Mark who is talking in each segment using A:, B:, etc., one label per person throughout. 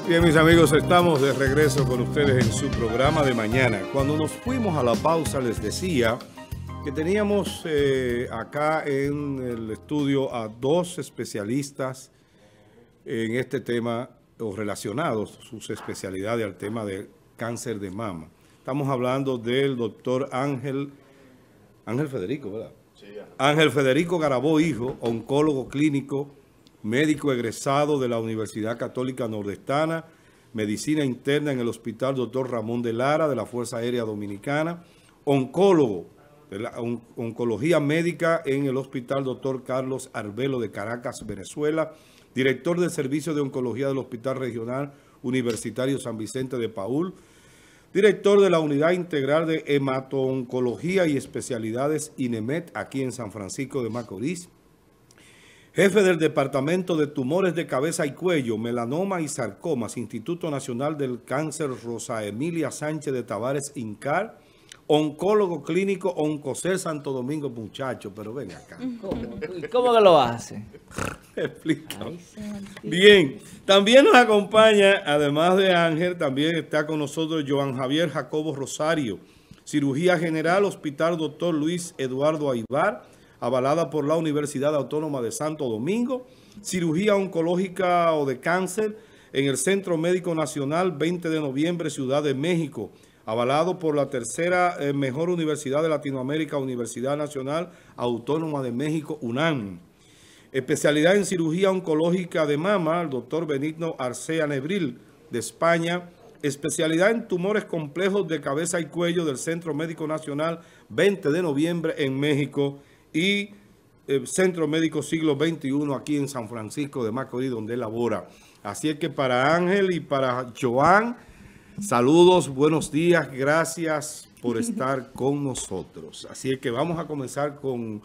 A: Bien, mis amigos, estamos de regreso con ustedes en su programa de mañana. Cuando nos fuimos a la pausa les decía que teníamos acá en el estudio a dos especialistas en este tema o relacionados sus especialidades al tema del cáncer de mama. Estamos hablando del doctor Ángel Federico, ¿verdad? Sí, ya. Ángel Federico Garabó, hijo, oncólogo clínico, médico egresado de la Universidad Católica Nordestana, medicina interna en el Hospital Dr. Ramón de Lara de la Fuerza Aérea Dominicana, oncólogo de la oncología médica en el Hospital Dr. Carlos Arbelo de Caracas, Venezuela, director del Servicio de Oncología del Hospital Regional Universitario San Vicente de Paúl, director de la Unidad Integral de Hemato-Oncología y Especialidades INEMET aquí en San Francisco de Macorís, jefe del Departamento de Tumores de Cabeza y Cuello, Melanoma y Sarcomas, Instituto Nacional del Cáncer Rosa Emilia Sánchez de Tavares INCAR, oncólogo clínico Oncocer Santo Domingo, muchacho, pero ven acá.
B: ¿Cómo que lo hace?
A: Explica. Bien, también nos acompaña, además de Ángel, también está con nosotros Joan Javier Jacobo Rosario, cirugía general, Hospital Dr. Luis Eduardo Aybar, avalada por la Universidad Autónoma de Santo Domingo, cirugía oncológica o de cáncer en el Centro Médico Nacional 20 de noviembre, Ciudad de México, avalado por la tercera mejor universidad de Latinoamérica, Universidad Nacional Autónoma de México, UNAM. Especialidad en cirugía oncológica de mama, el doctor Benigno Arcea Nebril, de España. Especialidad en tumores complejos de cabeza y cuello del Centro Médico Nacional 20 de noviembre en México y Centro Médico Siglo XXI aquí en San Francisco de Macorís, donde él labora. Así es que para Ángel y para Joan, saludos, buenos días, gracias por estar con nosotros. Así es que vamos a comenzar con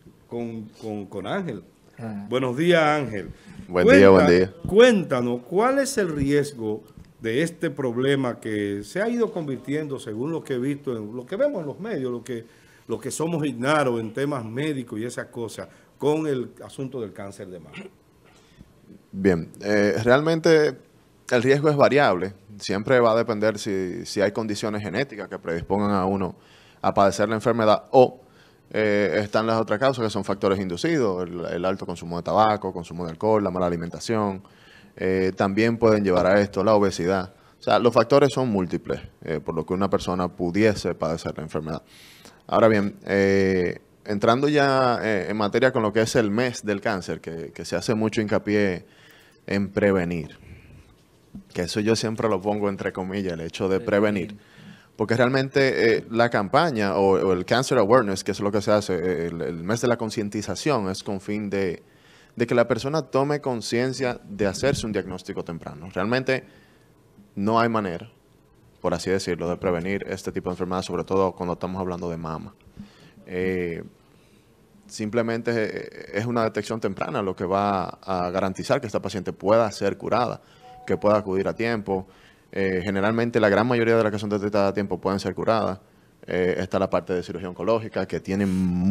A: Ángel. Buenos días, Ángel.
C: Buen día.
A: Cuéntanos, ¿cuál es el riesgo de este problema que se ha ido convirtiendo, según lo que he visto, en lo que vemos en los medios, lo que somos ignaros en temas médicos y esas cosas, con el asunto del cáncer de mama?
C: Bien, realmente el riesgo es variable. Siempre va a depender si hay condiciones genéticas que predispongan a uno a padecer la enfermedad o están las otras causas que son factores inducidos, el alto consumo de tabaco, consumo de alcohol, la mala alimentación. También pueden llevar a esto la obesidad. O sea, los factores son múltiples por lo que una persona pudiese padecer la enfermedad. Ahora bien, entrando ya en materia con lo que es el mes del cáncer, que se hace mucho hincapié en prevenir, que eso yo siempre lo pongo entre comillas, el hecho de prevenir, porque realmente la campaña o el Cancer Awareness, que es lo que se hace, el mes de la concientización, es con fin de que la persona tome conciencia de hacerse un diagnóstico temprano. Realmente no hay manera, por así decirlo, de prevenir este tipo de enfermedades, sobre todo cuando estamos hablando de mama. Simplemente es una detección temprana lo que va a garantizar que esta paciente pueda ser curada, que pueda acudir a tiempo. Generalmente la gran mayoría de las que son detectadas a tiempo pueden ser curadas. Está la parte de cirugía oncológica, que tiene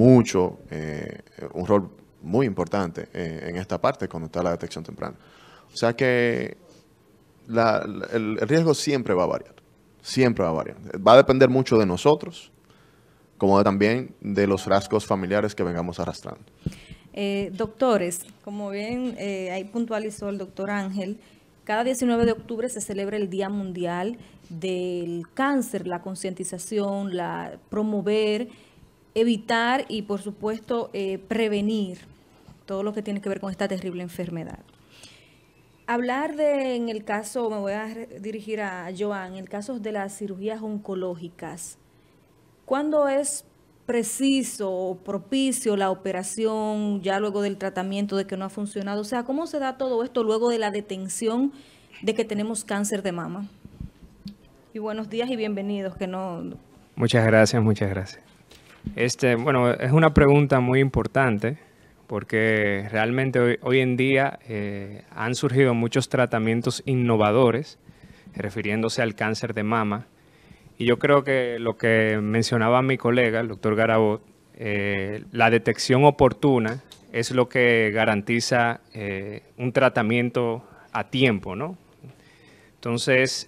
C: un rol muy importante en esta parte cuando está la detección temprana. O sea que el riesgo siempre va a variar. Siempre va a variar. Va a depender mucho de nosotros, como también de los rasgos familiares que vengamos arrastrando.
D: Doctores, como bien ahí puntualizó el doctor Ángel, cada 19 de octubre se celebra el Día Mundial del Cáncer, la concientización, promover, evitar y, por supuesto, prevenir todo lo que tiene que ver con esta terrible enfermedad. Hablar en el caso, me voy a dirigir a Joan, en el caso de las cirugías oncológicas, ¿cuándo es preciso o propicio la operación ya luego del tratamiento de que no ha funcionado? O sea, ¿cómo se da todo esto luego de la detención de que tenemos cáncer de mama? Y buenos días y bienvenidos.
E: Muchas gracias. Bueno, es una pregunta muy importante porque realmente hoy en día han surgido muchos tratamientos innovadores refiriéndose al cáncer de mama. Y yo creo que lo que mencionaba mi colega, el doctor Garabó, la detección oportuna es lo que garantiza un tratamiento a tiempo, ¿no? Entonces,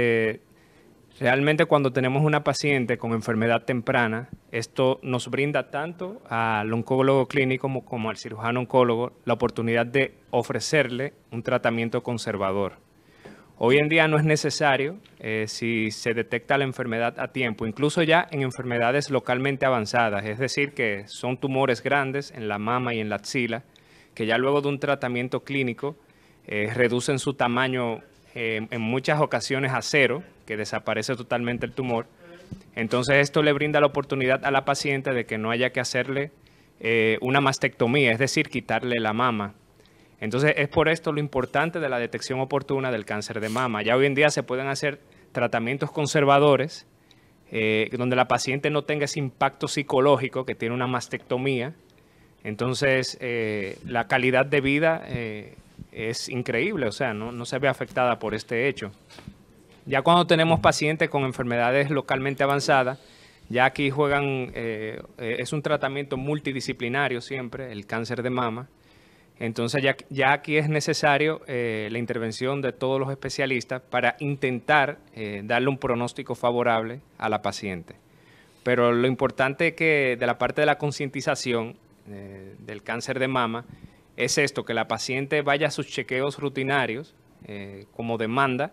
E: realmente cuando tenemos una paciente con enfermedad temprana, esto nos brinda tanto al oncólogo clínico como al cirujano oncólogo la oportunidad de ofrecerle un tratamiento conservador. Hoy en día no es necesario si se detecta la enfermedad a tiempo, incluso ya en enfermedades localmente avanzadas, es decir, que son tumores grandes en la mama y en la axila, que ya luego de un tratamiento clínico reducen su tamaño en muchas ocasiones a cero, que desaparece totalmente el tumor. Entonces esto le brinda la oportunidad a la paciente de que no haya que hacerle una mastectomía, es decir, quitarle la mama. Entonces es por esto lo importante de la detección oportuna del cáncer de mama. Ya hoy en día se pueden hacer tratamientos conservadores donde la paciente no tenga ese impacto psicológico que tiene una mastectomía. Entonces la calidad de vida es increíble, o sea, no se ve afectada por este hecho. Ya cuando tenemos pacientes con enfermedades localmente avanzadas, ya aquí es un tratamiento multidisciplinario siempre, el cáncer de mama. Entonces ya aquí es necesario la intervención de todos los especialistas para intentar darle un pronóstico favorable a la paciente. Pero lo importante es que de la parte de la concientización del cáncer de mama es esto, que la paciente vaya a sus chequeos rutinarios como demanda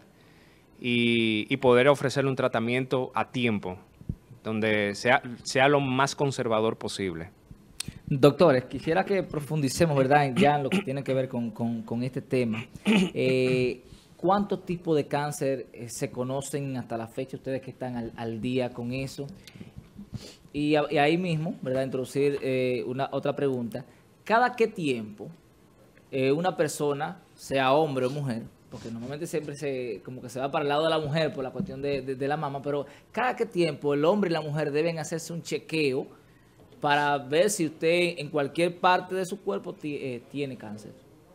E: y poder ofrecerle un tratamiento a tiempo, donde sea lo más conservador posible.
B: Doctores, quisiera que profundicemos, ¿verdad?, ya en lo que tiene que ver con este tema. ¿Cuántos tipos de cáncer se conocen hasta la fecha, ustedes que están al día con eso? Y ahí mismo, ¿verdad?, introducir otra pregunta. ¿Cada qué tiempo una persona, sea hombre o mujer, porque normalmente siempre como que se va para el lado de la mujer por la cuestión de la mama, pero cada qué tiempo el hombre y la mujer deben hacerse un chequeo para ver si usted en cualquier parte de su cuerpo tiene cáncer?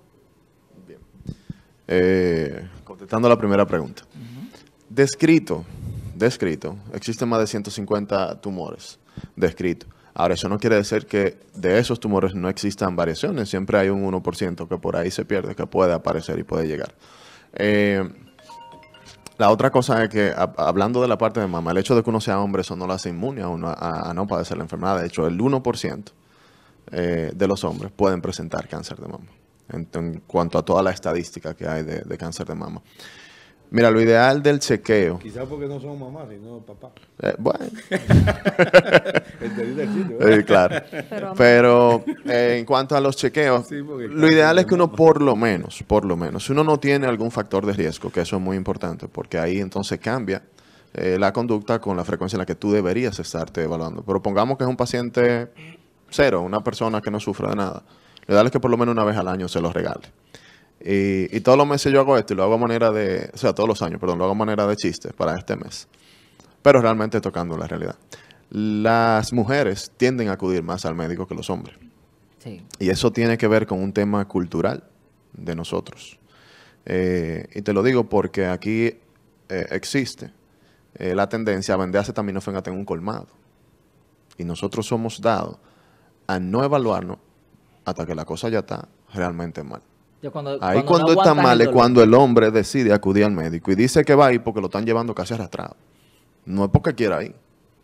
C: Bien. Contestando la primera pregunta. Descrito, existen más de 150 tumores descritos. Ahora, eso no quiere decir que de esos tumores no existan variaciones. Siempre hay un 1% que por ahí se pierde, que puede aparecer y puede llegar. La otra cosa es que, hablando de la parte de mama, el hecho de que uno sea hombre, eso no lo hace inmune a uno a no padecer la enfermedad. De hecho, el 1% de los hombres pueden presentar cáncer de mama, en cuanto a toda la estadística que hay de cáncer de mama. Mira, lo ideal del chequeo...
A: Quizás porque no son mamás, sino papá.
C: Bueno.
A: Entendí el chiste,
C: claro. Pero en cuanto a los chequeos, sí, lo ideal es que uno por lo menos, si uno no tiene algún factor de riesgo, que eso es muy importante, porque ahí entonces cambia la conducta con la frecuencia en la que tú deberías estarte evaluando. Pero pongamos que es un paciente cero, una persona que no sufre de nada. Lo ideal es que por lo menos una vez al año se los regale. Y todos los meses yo hago esto y lo hago a manera de... O sea, todos los años, perdón, lo hago a manera de chiste para este mes. Pero realmente tocando la realidad. Las mujeres tienden a acudir más al médico que los hombres.
B: Sí. Y
C: eso tiene que ver con un tema cultural de nosotros. Y te lo digo porque aquí existe la tendencia a vender acetaminofén en un colmado. Y nosotros somos dados a no evaluarnos hasta que la cosa ya está realmente mal. Cuando no está mal es cuando el hombre decide acudir al médico y dice que va ahí porque lo están llevando casi arrastrado. No es porque quiera ir.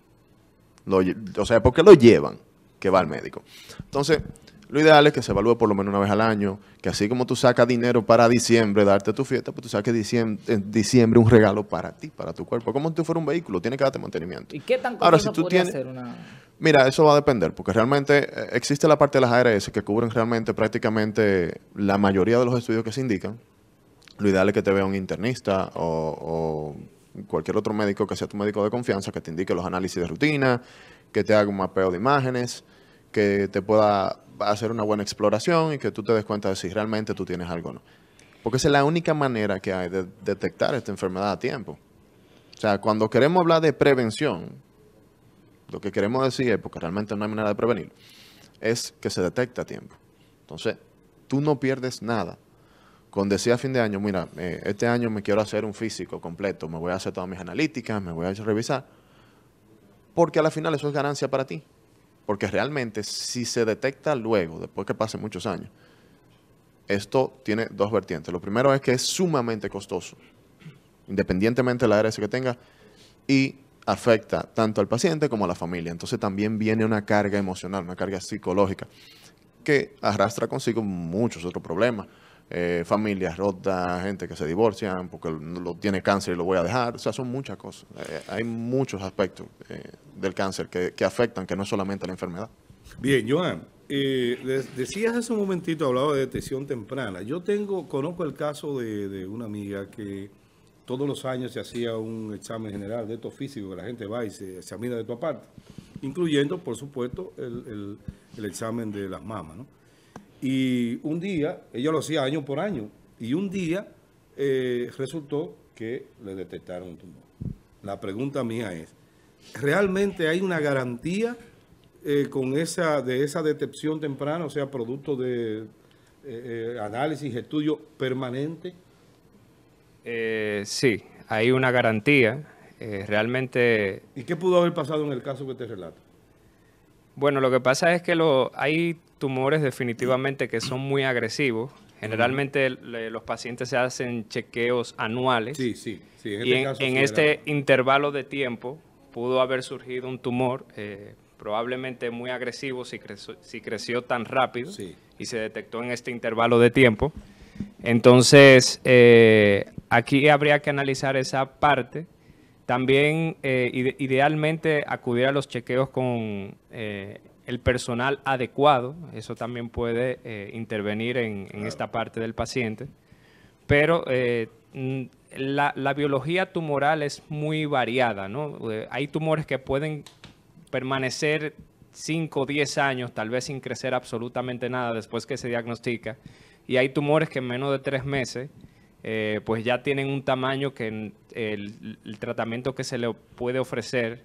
C: O sea, es porque lo llevan que va al médico. Entonces, lo ideal es que se evalúe por lo menos una vez al año, que así como tú sacas dinero para diciembre, darte tu fiesta, pues tú saques en diciembre un regalo para ti, para tu cuerpo. Como si tú fueras un vehículo, tiene que darte mantenimiento.
B: ¿Y qué tan costoso podría ser una...?
C: Mira, eso va a depender, porque realmente existe la parte de las ARS que cubren realmente prácticamente la mayoría de los estudios que se indican. Lo ideal es que te vea un internista o cualquier otro médico que sea tu médico de confianza, que te indique los análisis de rutina, que te haga un mapeo de imágenes, que te pueda hacer una buena exploración y que tú te des cuenta de si realmente tú tienes algo o no. Porque esa es la única manera que hay de detectar esta enfermedad a tiempo. O sea, cuando queremos hablar de prevención, lo que queremos decir es, porque realmente no hay manera de prevenir, es que se detecta a tiempo. Entonces, tú no pierdes nada con decir a fin de año, mira, este año me quiero hacer un físico completo, me voy a hacer todas mis analíticas, me voy a revisar, porque a la final eso es ganancia para ti. Porque realmente, si se detecta luego, después que pasen muchos años, esto tiene dos vertientes. Lo primero es que es sumamente costoso. independientemente de la ARS que tenga, y afecta tanto al paciente como a la familia. Entonces también viene una carga emocional, una carga psicológica, que arrastra consigo muchos otros problemas. Familias rotas, gente que se divorcian porque lo tiene cáncer y lo voy a dejar. O sea, son muchas cosas. Hay muchos aspectos del cáncer que afectan, que no es solamente la enfermedad.
A: Bien, Joan, decías hace un momentito, hablaba de detección temprana. Yo conozco el caso de una amiga que todos los años se hacía un examen general de estos físicos, que la gente va y se examina de tu aparte, incluyendo, por supuesto, el examen de las mamas, ¿no? Y un día, ella lo hacía año por año, y un día resultó que le detectaron un tumor. La pregunta mía es, ¿realmente hay una garantía de esa detección temprana, o sea, producto de análisis, estudio permanente?
E: Sí, hay una garantía. Realmente...
A: ¿Y qué pudo haber pasado en el caso que te relato?
E: Bueno, lo que pasa es que hay tumores definitivamente que son muy agresivos. Generalmente los pacientes se hacen chequeos anuales.
A: Sí, sí.
E: En este intervalo de tiempo pudo haber surgido un tumor probablemente muy agresivo si creció tan rápido y se detectó en este intervalo de tiempo. Entonces, aquí habría que analizar esa parte. También, idealmente, acudir a los chequeos con el personal adecuado. Eso también puede intervenir en esta parte del paciente. Pero la biología tumoral es muy variada, ¿no? Hay tumores que pueden permanecer 5 o 10 años, tal vez sin crecer absolutamente nada después que se diagnostica. Y hay tumores que en menos de 3 meses pues ya tienen un tamaño que el tratamiento que se le puede ofrecer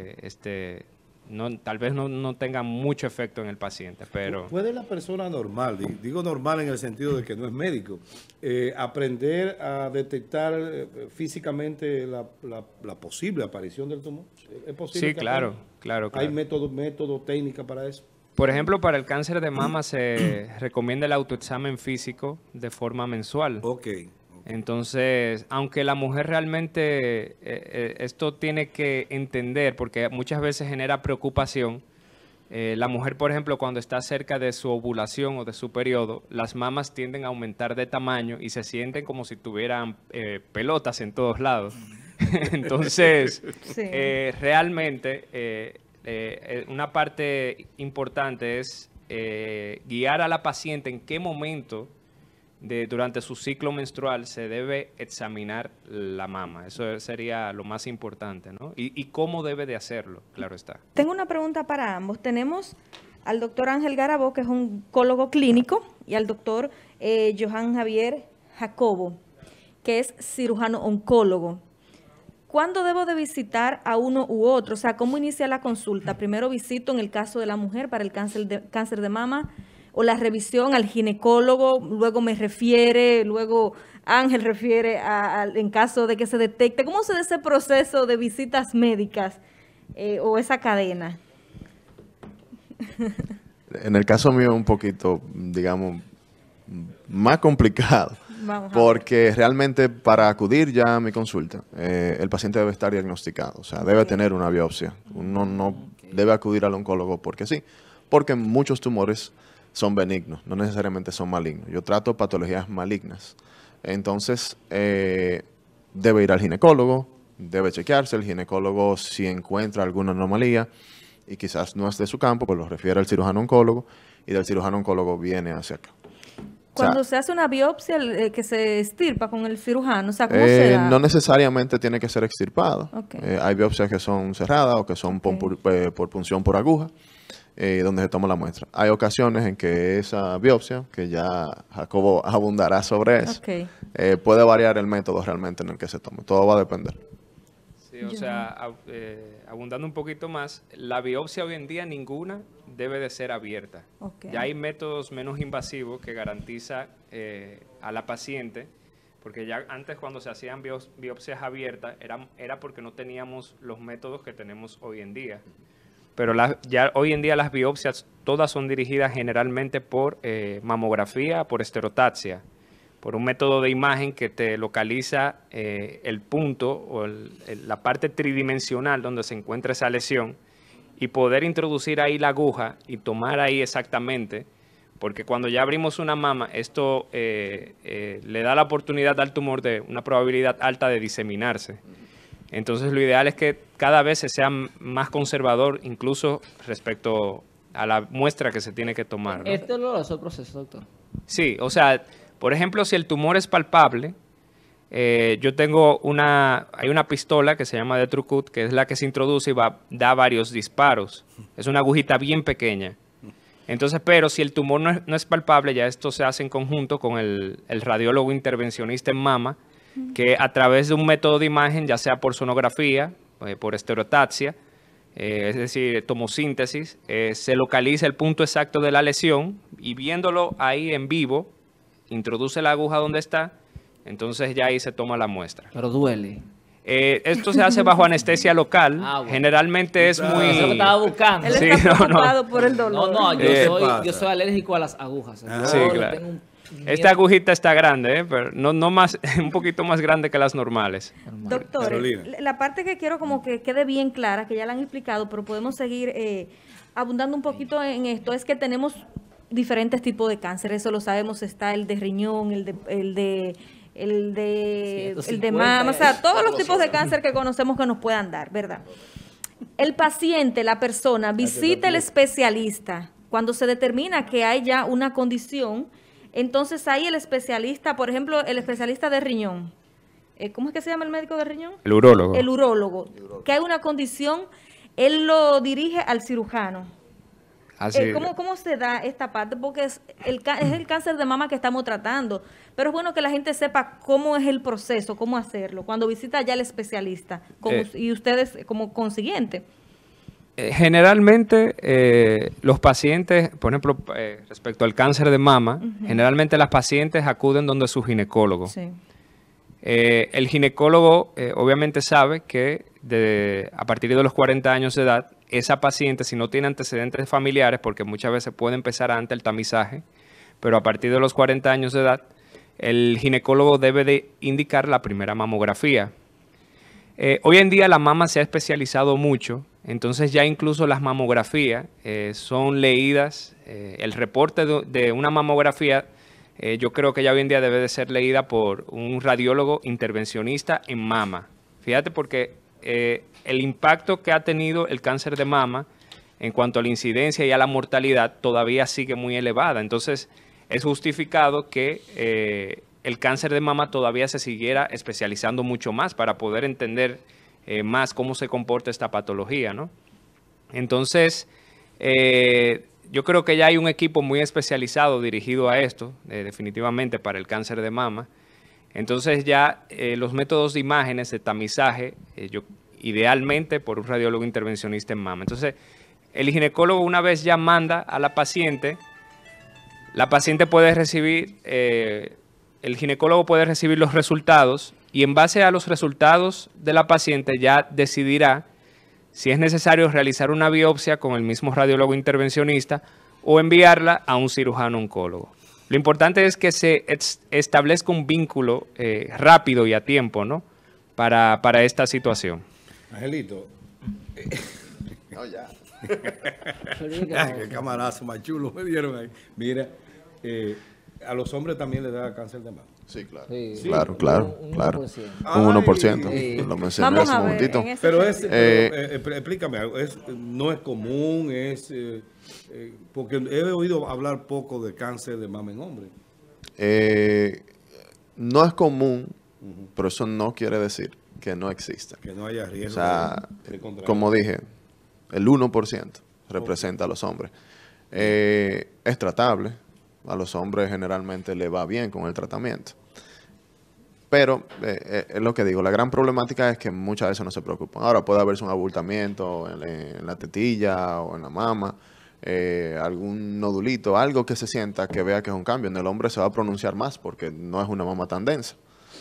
E: tal vez no tenga mucho efecto en el paciente. Pero
A: ¿puede la persona normal, digo normal en el sentido de que no es médico, aprender a detectar físicamente la posible aparición del tumor? ¿Es posible?
E: Sí, claro.
A: ¿Hay método, técnica para eso?
E: Por ejemplo, para el cáncer de mama se recomienda el autoexamen físico de forma mensual.
A: Ok.
E: Entonces, aunque la mujer realmente esto tiene que entender, porque muchas veces genera preocupación, la mujer, por ejemplo, cuando está cerca de su ovulación o de su periodo, las mamas tienden a aumentar de tamaño y se sienten como si tuvieran pelotas en todos lados. Entonces, realmente una parte importante es guiar a la paciente en qué momento durante su ciclo menstrual se debe examinar la mama. Eso sería lo más importante, ¿no? Y cómo debe de hacerlo, claro está.
D: Tengo una pregunta para ambos. Tenemos al doctor Ángel Garabó, que es un oncólogo clínico, y al doctor Johan Javier Jacobo, que es cirujano oncólogo. ¿Cuándo debo de visitar a uno u otro? O sea, ¿cómo inicia la consulta? Primero visito en el caso de la mujer para el cáncer de mama, o la revisión al ginecólogo, luego me refiere, luego Ángel refiere en caso de que se detecte. ¿Cómo se da ese proceso de visitas médicas o esa cadena?
C: En el caso mío un poquito, digamos, más complicado. Porque realmente para acudir ya a mi consulta, el paciente debe estar diagnosticado, o sea, debe tener una biopsia. Uno no debe acudir al oncólogo porque sí, porque muchos tumores son benignos, no necesariamente son malignos. Yo trato patologías malignas. Entonces, debe ir al ginecólogo, debe chequearse. El ginecólogo, si encuentra alguna anomalía y quizás no es de su campo, pues lo refiere al cirujano oncólogo y del cirujano oncólogo viene hacia acá.
D: Cuando se hace una biopsia que se extirpa con el cirujano, o sea, ¿cómo se da?
C: No necesariamente tiene que ser extirpado.
D: Okay.
C: Hay biopsias que son cerradas o que son por punción por aguja, donde se toma la muestra. Hay ocasiones en que esa biopsia, que ya Jacobo abundará sobre eso, puede variar el método realmente en el que se tome. Todo va a depender.
E: Sí, o sea, abundando un poquito más, la biopsia hoy en día ninguna debe de ser abierta. Ya hay métodos menos invasivos que garantiza a la paciente, porque ya antes cuando se hacían biopsias abiertas era porque no teníamos los métodos que tenemos hoy en día. Pero ya hoy en día las biopsias todas son dirigidas generalmente por mamografía, por esterotaxia, por un método de imagen que te localiza el punto o la parte tridimensional donde se encuentra esa lesión y poder introducir ahí la aguja y tomar ahí exactamente, porque cuando ya abrimos una mama, esto le da la oportunidad al tumor de una probabilidad alta de diseminarse. Entonces lo ideal es que cada vez se sea más conservador, incluso respecto a la muestra que se tiene que tomar, ¿no?
B: ¿Es doloroso el proceso, doctor?
E: Sí, o sea, por ejemplo, si el tumor es palpable, yo tengo hay una pistola que se llama de Trucut, que es la que se introduce y da varios disparos. Es una agujita bien pequeña. Entonces, pero si el tumor no es palpable, ya esto se hace en conjunto con el radiólogo intervencionista en mama, que a través de un método de imagen, ya sea por sonografía, por estereotaxia, es decir, tomosíntesis, se localiza el punto exacto de la lesión y viéndolo ahí en vivo, introduce la aguja donde está, entonces ya ahí se toma la muestra.
B: Pero duele.
E: Esto se hace bajo anestesia local.
B: Bueno.
E: Generalmente es muy...
B: Eso lo estaba buscando.
D: Él
E: Sí,
D: está
E: no, no.
D: preocupado por el dolor.
B: No,
A: pasa?
B: yo soy alérgico a las agujas.
E: Sí,
B: Yo
E: claro.
B: tengo un
E: Esta agujita está grande, pero no más, un poquito más grande que las normales.
D: Doctor,
A: Carolina.
D: la parte que quiero como que quede bien clara, que ya la han explicado, pero podemos seguir abundando un poquito en esto, es que tenemos diferentes tipos de cáncer, eso lo sabemos, está el de riñón, el de
B: 150,
D: mama, o sea, todos los tipos de cáncer que conocemos que nos puedan dar, ¿verdad? El paciente, la persona, visita al especialista cuando se determina que hay ya una condición. Entonces ahí el especialista, por ejemplo, el especialista de riñón, ¿cómo es que se llama el médico de riñón?
E: El urólogo.
D: El urólogo. Que hay una condición, él lo dirige al cirujano.
E: Así,
D: ¿Cómo se da esta parte? Porque es el cáncer de mama que estamos tratando, pero es bueno que la gente sepa cómo es el proceso, cómo hacerlo, cuando visita ya el especialista, y ustedes como consiguiente.
E: Generalmente los pacientes, por ejemplo, respecto al cáncer de mama, generalmente las pacientes acuden donde su ginecólogo.
D: Sí.
E: El ginecólogo obviamente sabe que a partir de los 40 años de edad, esa paciente, si no tiene antecedentes familiares, porque muchas veces puede empezar antes el tamizaje, pero a partir de los 40 años de edad, el ginecólogo debe de indicar la primera mamografía. Hoy en día la mama se ha especializado mucho, entonces ya incluso las mamografías son leídas. El reporte de una mamografía, yo creo que ya hoy en día debe de ser leída por un radiólogo intervencionista en mama. Fíjate porque el impacto que ha tenido el cáncer de mama en cuanto a la incidencia y a la mortalidad todavía sigue muy elevada. Entonces es justificado que el cáncer de mama todavía se siguiera especializando mucho más para poder entender más cómo se comporta esta patología, ¿no? Entonces, yo creo que ya hay un equipo muy especializado dirigido a esto, definitivamente para el cáncer de mama. Entonces ya los métodos de imágenes, de tamizaje, idealmente por un radiólogo intervencionista en mama. Entonces, el ginecólogo una vez ya manda a la paciente puede recibir... el ginecólogo puede recibir los resultados y en base a los resultados de la paciente ya decidirá si es necesario realizar una biopsia con el mismo radiólogo intervencionista o enviarla a un cirujano oncólogo. Lo importante es que se establezca un vínculo rápido y a tiempo, ¿no? Para esta situación.
A: Angelito.
C: No, ya.
A: Qué camarazo más chulo me dieron ahí. Mira, a los hombres también les da cáncer de mama.
C: Sí, claro.
B: Sí.
C: Claro.
B: Un
C: Claro.
B: 1%.
C: Un 1%.
B: Ay.
C: Lo mencioné
D: Vamos
C: hace
D: a
C: un
D: ver,
C: momentito.
D: en ese
A: Pero,
D: sentido.
A: explícame algo, no es común, porque he oído hablar poco de cáncer de mama en hombres.
C: No es común, pero eso no quiere decir que no exista.
A: Que no haya
C: O
A: riesgo
C: sea,
A: de contraer.
C: como dije, el 1% representa a los hombres. Es tratable. A los hombres generalmente le va bien con el tratamiento. Pero es lo que digo, la gran problemática es que muchas veces no se preocupan. Ahora puede haberse un abultamiento en la tetilla o en la mama, algún nodulito, algo que se sienta, que vea que es un cambio. En el hombre se va a pronunciar más porque no es una mama tan densa.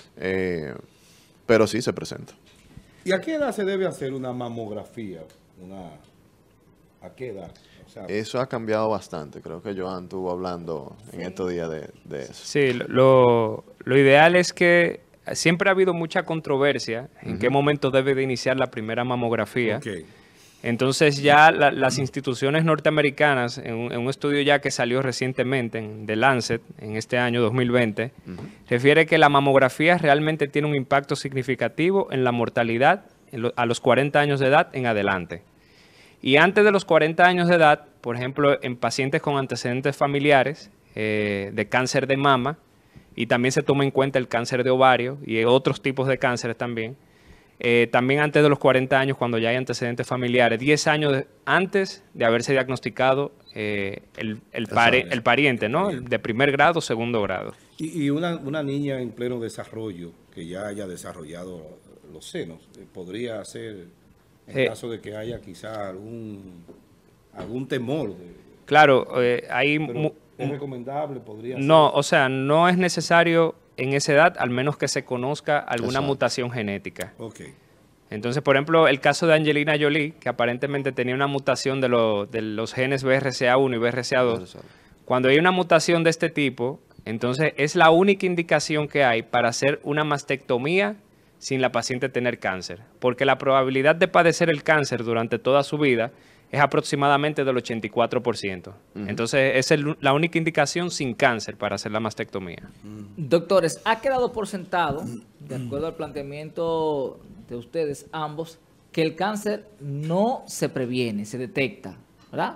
C: Pero sí se presenta.
A: ¿Y a qué edad se debe hacer una mamografía? ¿A qué edad? O sea,
C: Eso ha cambiado bastante. Creo que Joan estuvo hablando en estos días de eso.
E: Sí, lo Lo ideal es que siempre ha habido mucha controversia en qué momento debe de iniciar la primera mamografía.
A: Ok.
E: Entonces ya las instituciones norteamericanas, en un estudio ya que salió recientemente en The Lancet, en este año 2020, refiere que la mamografía realmente tiene un impacto significativo en la mortalidad a los 40 años de edad en adelante. Y antes de los 40 años de edad, por ejemplo, en pacientes con antecedentes familiares de cáncer de mama, y también se toma en cuenta el cáncer de ovario y otros tipos de cánceres también, también antes de los 40 años, cuando ya hay antecedentes familiares, 10 años antes de haberse diagnosticado el pariente, ¿no? De primer grado o segundo grado.
A: Y una niña en pleno desarrollo, que ya haya desarrollado los senos, podría ser, en caso de que haya quizá algún temor.
E: Claro, hay...
A: Pero ¿es recomendable? ¿Podría ser?
E: No, o sea, no es necesario en esa edad, al menos que se conozca alguna mutación genética.
A: Ok.
E: Entonces, por ejemplo, el caso de Angelina Jolie, que aparentemente tenía una mutación de los genes BRCA1 y BRCA2. Cuando hay una mutación de este tipo, entonces es la única indicación que hay para hacer una mastectomía sin la paciente tener cáncer. Porque la probabilidad de padecer el cáncer durante toda su vida es aproximadamente del 84%. Entonces, esa es la única indicación sin cáncer para hacer la mastectomía.
B: Doctores, ha quedado por sentado, de acuerdo al planteamiento de ustedes ambos, que el cáncer no se previene, se detecta, ¿verdad?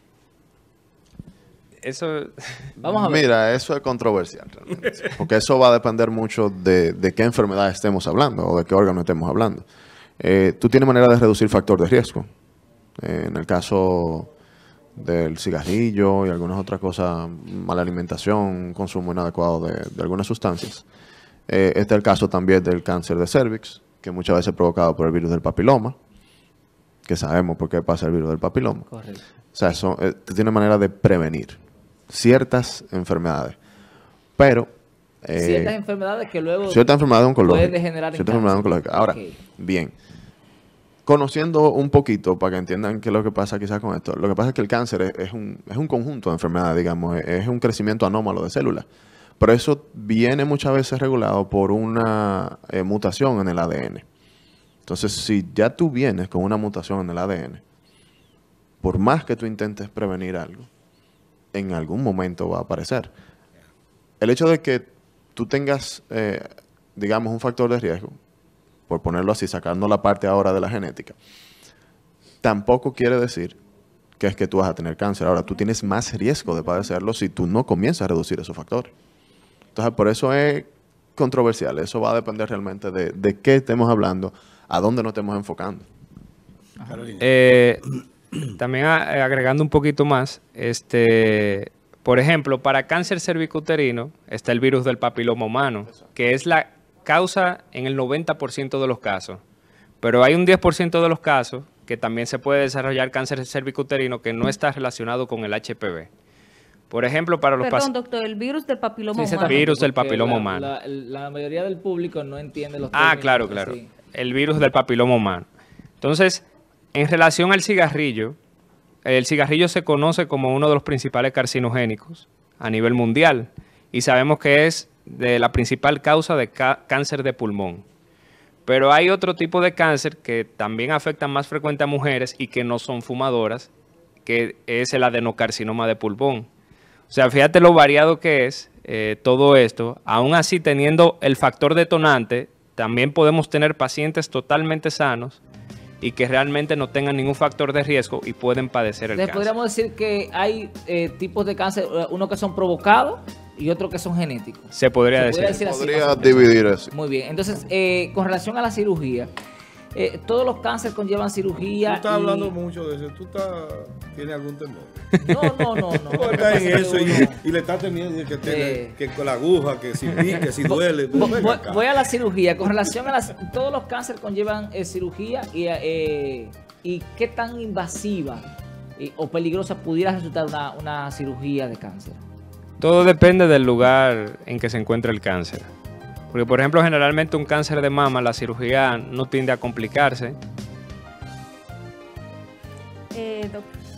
E: Eso...
B: Vamos a ver.
C: Mira, eso es controversial realmente, porque eso va a depender mucho de qué enfermedad estemos hablando o de qué órgano estemos hablando. Tú tienes manera de reducir factor de riesgo. En el caso del cigarrillo y algunas otras cosas, mala alimentación, consumo inadecuado de algunas sustancias. Este es el caso también del cáncer de cervix, que muchas veces es provocado por el virus del papiloma, que sabemos por qué pasa el virus del papiloma.
B: Correcto.
C: O sea, eso tiene manera de prevenir ciertas enfermedades, pero...
B: ciertas enfermedades que luego
C: ciertas enfermedades oncológicas.
B: pueden degenerar en
C: Ciertas enfermedades oncológicas. Ahora, bien, conociendo un poquito, para que entiendan qué es lo que pasa quizás con esto, lo que pasa es que el cáncer es un conjunto de enfermedades, digamos, es un crecimiento anómalo de células. Pero eso viene muchas veces regulado por una mutación en el ADN. Entonces, si ya tú vienes con una mutación en el ADN, por más que tú intentes prevenir algo, en algún momento va a aparecer. El hecho de que tú tengas, digamos, un factor de riesgo, por ponerlo así, sacando la parte ahora de la genética, tampoco quiere decir que es que tú vas a tener cáncer. Ahora, tú tienes más riesgo de padecerlo si tú no comienzas a reducir esos factores. Entonces, por eso es controversial. Eso va a depender realmente de qué estemos hablando, a dónde nos estemos enfocando.
E: También agregando un poquito más, por ejemplo, para cáncer cervicuterino está el virus del papiloma humano, que es la causa en el 90% de los casos. Pero hay un 10% de los casos que también se puede desarrollar cáncer cervicuterino que no está relacionado con el HPV. Por ejemplo, para los
D: Perdón, doctor, el virus del papiloma
B: Sí,
D: humano.
E: virus del
B: porque
E: papiloma humano.
B: La mayoría del público no entiende los términos.
E: Claro, claro.
B: así.
E: El virus del papiloma humano. Entonces, en relación al cigarrillo, el cigarrillo se conoce como uno de los principales carcinogénicos a nivel mundial y sabemos que es de la principal causa de cáncer de pulmón. Pero hay otro tipo de cáncer que también afecta más frecuente a mujeres y que no son fumadoras, que es el adenocarcinoma de pulmón. O sea, fíjate lo variado que es todo esto. Aún así, teniendo el factor detonante, también podemos tener pacientes totalmente sanos y que realmente no tengan ningún factor de riesgo y pueden padecer el
B: Entonces,
E: cáncer.
B: podríamos decir que hay tipos de cáncer, unos que son provocados y otros que son genéticos.
E: Se podría
B: Se
E: decir.
B: podría decir así,
C: Podría
B: más o menos.
C: dividir eso.
B: Muy bien. Entonces, con relación a la cirugía, todos los cánceres conllevan cirugía.
A: Tú estás
B: y-
A: hablando mucho de eso. ¿Tienes algún temor?
B: No.
A: Tú estás en eso y le estás temiendo que con la aguja, que si pique, que si duele. Pero ven acá.
B: Voy a la cirugía. Con relación a todos los cánceres conllevan cirugía y qué tan invasiva o peligrosa pudiera resultar una cirugía de cáncer.
E: Todo depende del lugar en que se encuentra el cáncer. Porque, por ejemplo, generalmente un cáncer de mama, la cirugía no tiende a complicarse.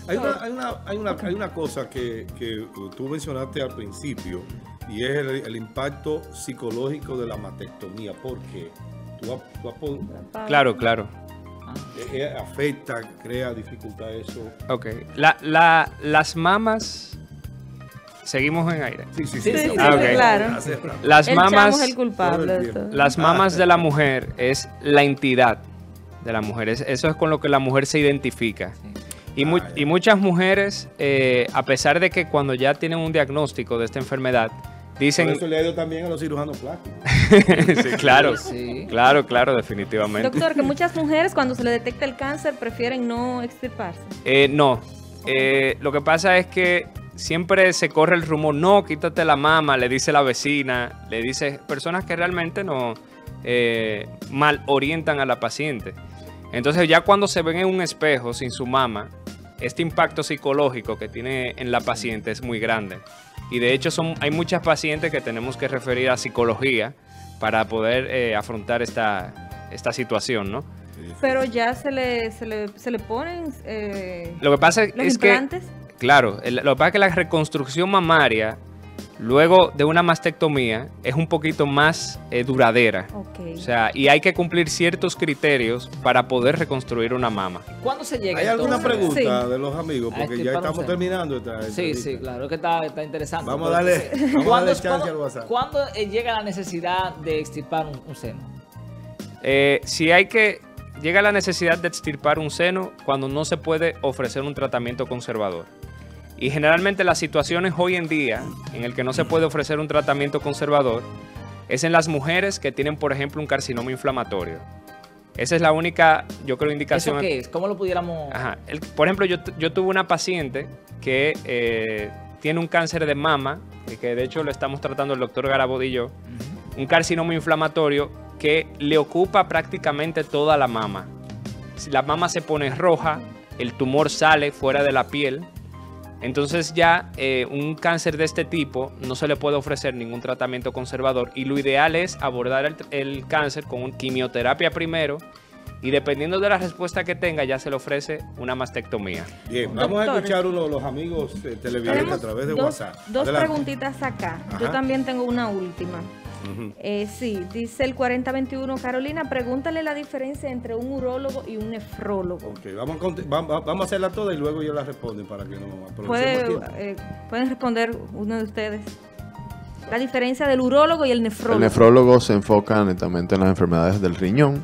D: Doctor.
A: Hay una cosa que tú mencionaste al principio y es el impacto psicológico de la mastectomía. ¿Por qué?
E: Claro, claro.
A: Afecta, crea dificultad eso.
E: Ok. Las mamas... Seguimos en aire.
A: Sí.
D: Sí,
E: ok.
D: claro.
E: Las
D: El chamo es
E: mamas...
D: el culpable
A: todo el
D: de
A: tiempo.
D: todo.
E: Las mamas de la mujer es la entidad de la mujer. Eso es con lo que la mujer se identifica. Y muchas mujeres, a pesar de que cuando ya tienen un diagnóstico de esta enfermedad, dicen...
A: Por eso le ha ido también a los cirujanos plásticos.
E: Sí, claro,
B: Sí.
E: claro, definitivamente.
D: Doctor, que muchas mujeres cuando se le detecta el cáncer prefieren no extirparse.
E: No, lo que pasa es que siempre se corre el rumor, no, quítate la mama, le dice la vecina, le dice personas que realmente no mal orientan a la paciente. Entonces ya cuando se ven en un espejo sin su mama, este impacto psicológico que tiene en la paciente es muy grande. Y de hecho hay muchas pacientes que tenemos que referir a psicología para poder afrontar esta situación, ¿no?
D: Pero ya se le ponen
E: Lo que pasa
D: los
E: es que,
D: implantes.
E: claro, lo que pasa es que la reconstrucción mamaria, luego de una mastectomía, es un poquito más duradera.
D: Ok.
E: O sea, y hay que cumplir ciertos criterios para poder reconstruir una mama.
B: ¿Cuándo se llega?
A: ¿Hay alguna
B: entonces?
A: pregunta
D: Sí.
A: de los amigos? Porque ya
B: extirpar un
A: estamos
B: seno.
A: terminando esta
B: Sí,
A: entrevista.
B: sí, claro, que está interesante.
A: Vamos a darle chance al WhatsApp.
B: ¿Cuándo llega la necesidad de extirpar un seno?
E: Llega la necesidad de extirpar un seno cuando no se puede ofrecer un tratamiento conservador. Y generalmente las situaciones hoy en día en el que no se puede ofrecer un tratamiento conservador es en las mujeres que tienen, por ejemplo, un carcinoma inflamatorio. Esa es la única, yo creo, indicación.
B: ¿Eso qué es? ¿Cómo lo pudiéramos...?
E: Ajá. Por ejemplo, yo tuve una paciente que tiene un cáncer de mama, que de hecho lo estamos tratando el doctor Garabod y yo, un carcinoma inflamatorio que le ocupa prácticamente toda la mama. Si la mama se pone roja, el tumor sale fuera de la piel. Entonces ya un cáncer de este tipo no se le puede ofrecer ningún tratamiento conservador y lo ideal es abordar el cáncer con quimioterapia primero y dependiendo de la respuesta que tenga ya se le ofrece una mastectomía.
A: Bien, vamos a
D: Doctores.
A: escuchar uno de los amigos televidentes a
D: Tenemos
A: través de
D: dos
A: WhatsApp.
D: Dos
A: Adelante.
D: preguntitas acá. Yo
A: Ajá.
D: también tengo una última.
A: Ujú.
D: Sí, dice el 4021. Carolina, pregúntale la diferencia entre un urólogo y un nefrólogo.
A: Ok, vamos a hacerla toda y luego yo la respondo para que no aprovechemos el tiempo.
D: Pueden responder uno de ustedes. La diferencia del urólogo y el nefrólogo.
C: El nefrólogo se enfoca netamente en las enfermedades del riñón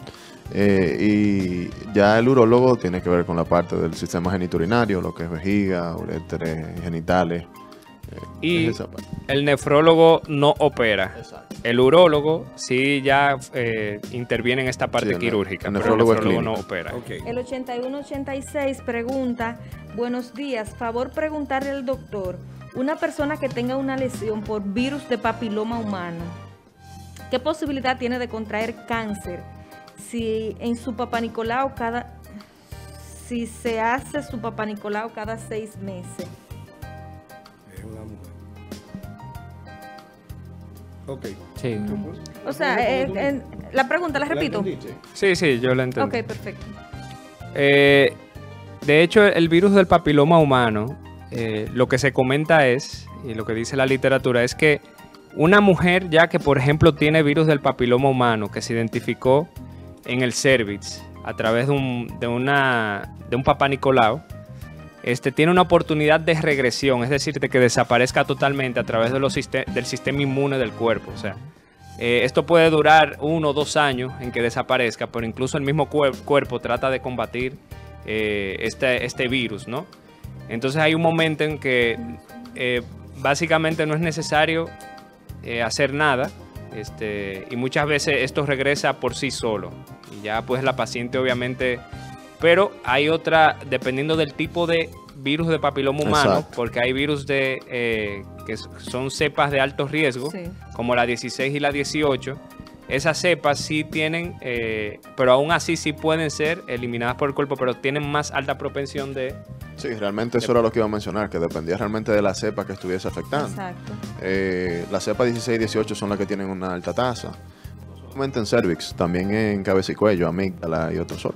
C: y ya el urólogo tiene que ver con la parte del sistema genitourinario, lo que es vejiga, uréteres, genitales.
E: Y
C: es esa parte.
E: el nefrólogo no opera.
B: Exacto.
E: El urólogo sí ya interviene en esta parte
C: Sí, el
E: quirúrgica, pero el
C: nefrólogo es
E: nefrólogo no
C: clínico.
E: opera.
A: Ok.
D: El 8186 pregunta, buenos días, favor preguntarle al doctor, una persona que tenga una lesión por virus de papiloma humano, ¿qué posibilidad tiene de contraer cáncer si en su papanicolau si se hace su papanicolau cada 6 meses?
A: Es una mujer. Ok.
B: Sí.
D: O sea, la pregunta, ¿la repito?
E: Sí, yo lo entiendo.
D: Ok, perfecto.
E: De hecho, el virus del papiloma humano, lo que se comenta es, y lo que dice la literatura, es que una mujer ya que, por ejemplo, tiene virus del papiloma humano, que se identificó en el cervix a través de un papá Nicolau, tiene una oportunidad de regresión, es decir, de que desaparezca totalmente a través de del sistema inmune del cuerpo. O sea, esto puede durar 1 o 2 años en que desaparezca, pero incluso el mismo cuerpo trata de combatir este virus, ¿no? Entonces hay un momento en que básicamente no es necesario hacer nada, y muchas veces esto regresa por sí solo. Y ya pues la paciente obviamente... Pero hay otra, dependiendo del tipo de virus de papiloma humano,
C: Exacto.
E: porque hay virus que son cepas de alto riesgo,
D: Sí.
E: como la 16 y la 18. Esas cepas sí tienen, pero aún así sí pueden ser eliminadas por el cuerpo, pero tienen más alta propensión de...
C: Sí, realmente eso era lo que iba a mencionar, que dependía realmente de la cepa que estuviese afectando.
D: Exacto.
C: Las cepas 16 y 18 son las que tienen una alta tasa. No solamente en cervix, también en cabeza y cuello, amígdala y otros órganos.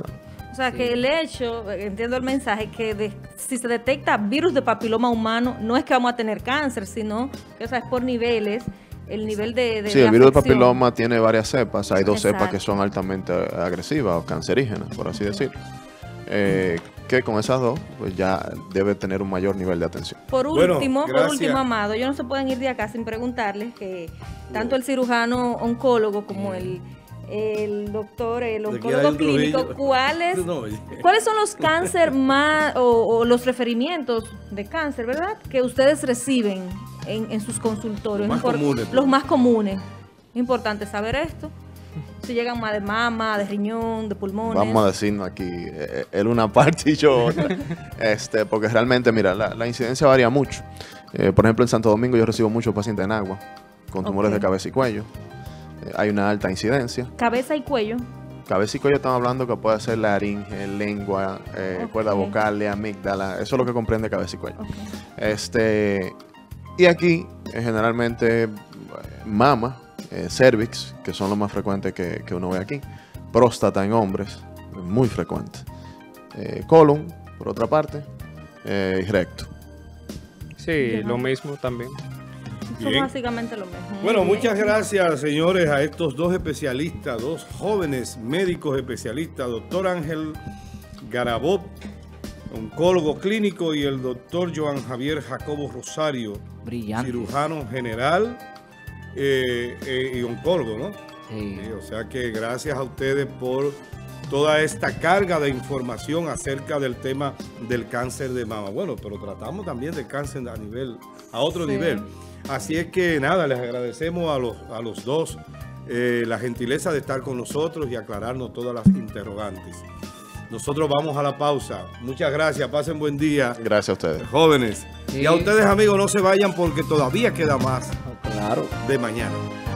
D: O sea, que el hecho, entiendo el mensaje, que si se detecta virus de papiloma humano, no es que vamos a tener cáncer, sino que, o sea, es por niveles, el nivel de
C: Sí, el virus de
D: afección.
C: papiloma tiene varias cepas. Hay dos cepas
D: Exacto.
C: que son altamente agresivas o cancerígenas, por así decirlo. Que con esas dos, pues ya debe tener un mayor nivel de atención.
D: Por
A: Bueno,
D: último,
A: gracias.
D: Amado, ellos no se pueden ir de acá sin preguntarles que tanto el cirujano oncólogo como el doctor, el
A: De aquí hay
D: oncólogo
A: un
D: clínico,
A: Trujillo.
D: ¿cuáles
A: No, oye.
D: son los cáncer más o los referimientos de cáncer, verdad? Que ustedes reciben en sus consultorios.
A: Los más comunes.
D: Los más comunes. Es importante saber esto. Si llegan más de mama, de riñón, de pulmones.
C: Vamos a decirnos aquí, él una parte y yo otra. Porque realmente, mira, la incidencia varía mucho. Por ejemplo, en Santo Domingo yo recibo muchos pacientes en agua con tumores
D: Ok.
C: de cabeza y cuello. Hay una alta incidencia.
D: Cabeza y cuello.
C: Cabeza y cuello estamos hablando que puede ser laringe, lengua,
D: Ok.
C: cuerda vocal, amígdala. Eso es lo que comprende cabeza y cuello.
D: Ok.
C: Y aquí, generalmente, mama, cervix, que son los más frecuentes que uno ve aquí. Próstata en hombres, muy frecuente. Colon, por otra parte, y recto.
E: Sí,
D: Ya.
E: lo mismo también.
D: Son
A: Bien.
D: básicamente lo mismo. Muy
A: Bueno,
D: bien.
A: muchas gracias, señores, a estos dos especialistas, dos jóvenes médicos especialistas, doctor Ángel Garabot, oncólogo clínico, y el doctor Joan Javier Jacobo Rosario,
B: Brillante.
A: cirujano general y oncólogo, ¿no?
B: Sí.
A: Sí, o sea que gracias a ustedes por toda esta carga de información acerca del tema del cáncer de mama. Bueno, pero tratamos también del cáncer a otro
D: Sí.
A: nivel. Así es que nada, les agradecemos a los dos la gentileza de estar con nosotros y aclararnos todas las interrogantes. Nosotros vamos a la pausa. Muchas gracias, pasen buen día,
C: Gracias a ustedes.
A: jóvenes.
B: Sí.
A: Y a ustedes, amigos, no se vayan porque todavía queda más
B: Claro.
A: de mañana.